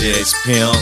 Jazz Pimp.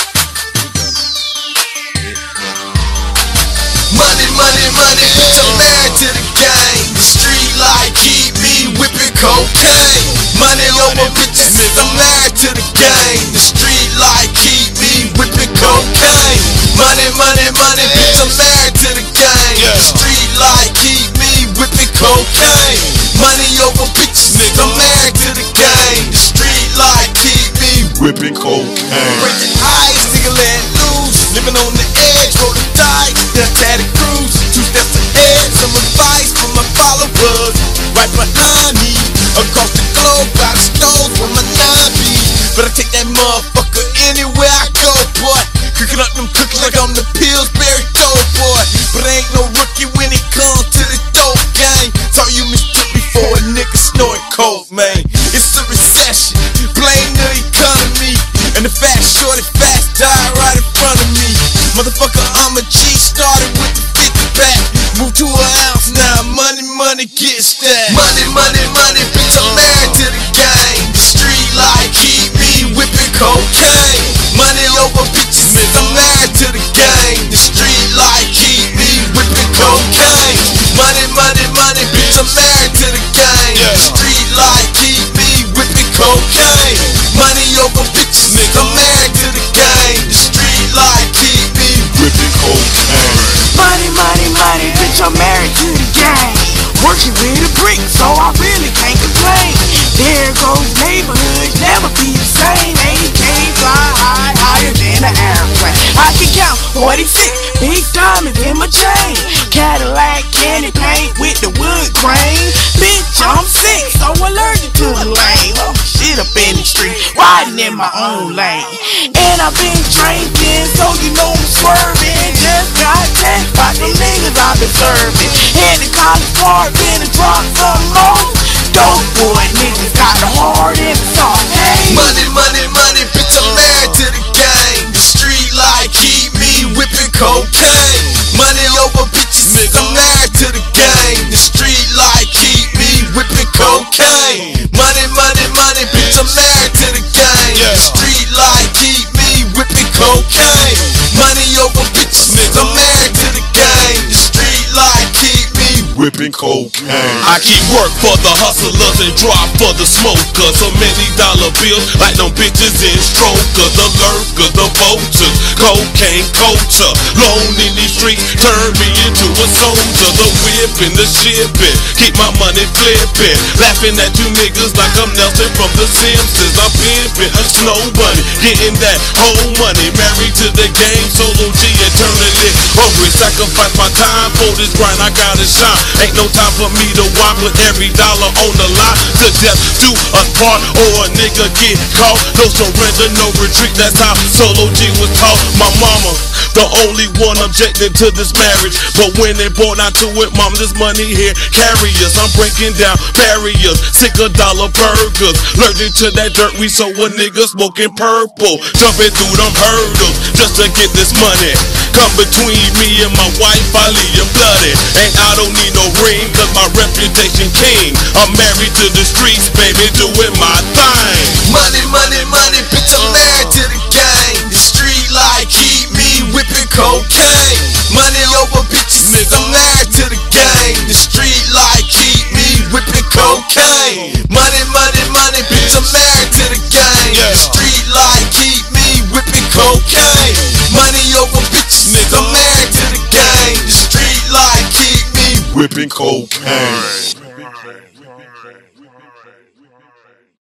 Money, money, money, bitch, I'm married to the game. The street life keep me whipping cocaine. Money over bitches, I'm married to the game. The street life keep me whipping cocaine. Money, money, money, bitch, I'm married to the game. The street life keep me whipping cocaine. Money over bitches, I'm married to the game. The street life keep me whipping cocaine. Breaking ice, nigga let loose. Living on the edge, roll the dice, then tatted cruise. 2 steps ahead, some advice for my followers. Right behind me, across the globe, got a stove for my 9B. But I take that motherfucker anywhere I go, boy. Cooking up them cookies like I'm the Pillsbury Doughboy. But I ain't no rookie when it comes to the dope game. Saw you mistook me for a nigga snorting coke, man. It's a recession, blame the economy. And the fat shorty fast died right in front of me. Motherfucker, I'm a G, started with the 50 pack. Moved to an ounce, now money, money get stacked. Money, money, money, bitch, I'm married to the game. The street life keep me whipping cocaine. Money over bitches, I'm married to the game. The street life keep me whipping cocaine. Money, money, money, bitch, I'm married to the game. The street life keep me whipping cocaine. Money over bitches, I'm married to the game. The street life keep me whipping cocaine. Money, money, money, bitch, I'm married to the game. Working with a brick, so I really can't complain. There goes neighborhoods, never be the same. AK fly high, higher than an airplane. I can count 46 big diamonds in my chain. Cadillac candy paint with the wood grain. Bitch, I'm sick, so allergic to the lane. Oh shit, up in the street, riding in my own lane. And I've been drinking, so you know I'm swerving. Just got text by them niggas I've been serving. Head to College Park, been and drop some more. Dope boy niggas got the hard and the soft. Hey, money, money, money, bitch, I'm married to the game. The street life keep me whipping cocaine. Money over bitches, I'm married to the game. The street life keep me whipping cocaine. Money, money, money, bitch, I'm married to the game. The street life keep me whipping cocaine. Money over bitches, I'm married to the game. The street life keep me whipping cocaine. I keep work for the hustlers and drop for the smokers. So many dollar bills like them bitches in strokers. The lurkers, the vultures, cocaine culture. Lone in these streets turn me into a soldier. The whipping, the shipping, keep my money flipping. Laughing at you niggas like I'm Nelson from the Simpsons. I'm pimping, Snow Bunny, getting that whole money. Married to the game, solo G eternally hungry. Sacrifice my time for this grind, I gotta shine. Ain't no time for me to whine, put every dollar on the line. To death do us part, or a nigga get caught. No surrender, no retreat, that's how Solo G was taught. My mama, the only one objecting to this marriage. But when it brought down to it, mom, this money here carriers. I'm breaking down barriers, sick of dollar burgers. Allergic to that dirt, we saw a nigga smoking purple. Jumping through them hurdles just to get this money. Come between me and my wife, I leave you bloody. And I don't need no ring, cause my reputation king. I'm married to the streets, baby, doing my thing. Money, money, money, bitch, I'm married to the game. The street life keep me whipping cocaine. Money over bitches, I'm married to the game. The street life keep me whipping cocaine. Money, money, money, bitch, I'm married to the game. The street life keep me whipping cocaine. Money over bitches, I'm married to the game. The street life keep me whipping cocaine.